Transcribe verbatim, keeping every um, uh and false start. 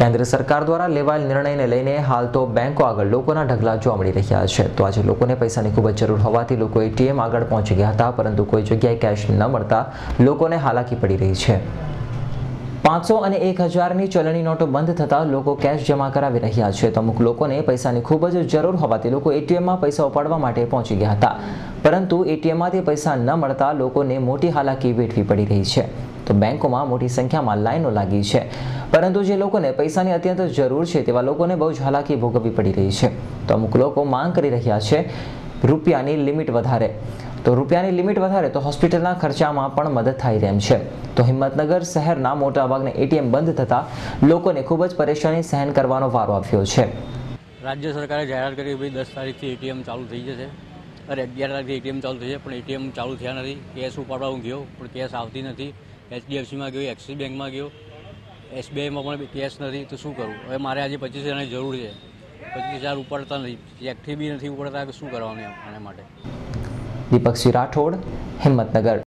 કેન્દ્ર સરકાર દ્વારા લેવાયેલ નિર્ણયને લઈને હાલ તો બેંકો આગળ લોકોના ઢગલા જોવા મળી રહ્યા છે। તો આજે લોકોને પૈસાની ખૂબ જ જરૂર હોવાથી લોકો એટીએમ આગળ પહોંચી ગયા હતા, પરંતુ કોઈ જગ્યાએ કેશ ન મળતા લોકોને હાલાકી પડી રહી છે। પાંચસો અને એક હજારની ચલણી નોટો બંધ થતાં લોકો કેશ જમા કરાવી રહ્યા છે। તો અમુક લોકોને પૈસાની ખૂબ જ જરૂર હોવાથી લોકો એટીએમમાં પૈસા ઉપાડવા માટે પહોંચી ગયા હતા, પરંતુ એટીએમમાંથી પૈસા ન મળતા લોકોને મોટી હાલાકી વેઠવી પડી રહી છે। તો બેંકોમાં મોટી સંખ્યામાં લાઈનો લાગી છે, પરંતુ જે લોકોને પૈસાની અત્યંત જરૂર છે તેવા લોકોને બહુ જ હાલાકી ભોગવવી પડી રહી છે। તો અમુક લોકો માંગ કરી રહ્યા છે રૂપિયાની લિમિટ વધારે, તો રૂપિયાની લિમિટ વધારે તો હોસ્પિટલના ખર્ચામાં પણ મદદ થાય તેમ છે। તો હિંમતનગર શહેરના મોટાભાગના એટીએમ બંધ થતાં લોકોને ખૂબ જ પરેશાની સહન કરવાનો વારો આવ્યો છે। રાજ્ય સરકારે જાહેરાત કરી ભાઈ દસ તારીખથી એટીએમ ચાલુ થઈ જશે, અરે અગિયાર તારીખથી એટીએમ ચાલુ થઈ જશે, પણ એટીએમ ચાલુ થયા નથી। કેશ ઉપાડવા હું ગયો પણ કેશ આવતી નથી। એચડીએફસીમાં ગયો, એક્સિસ બેંકમાં ગયો, એસબીઆઈમાં પણ કેશ નથી, તો શું કરું? હવે મારે આજે પચીસ હજારની જરૂર છે, પચીસ હજાર ઉપાડતા નથી, ચેકથી બી નથી ઉપાડતા, કે શું કરવાનું આના માટે? દીપકસિંહ રાઠોડ, હિંમતનગર।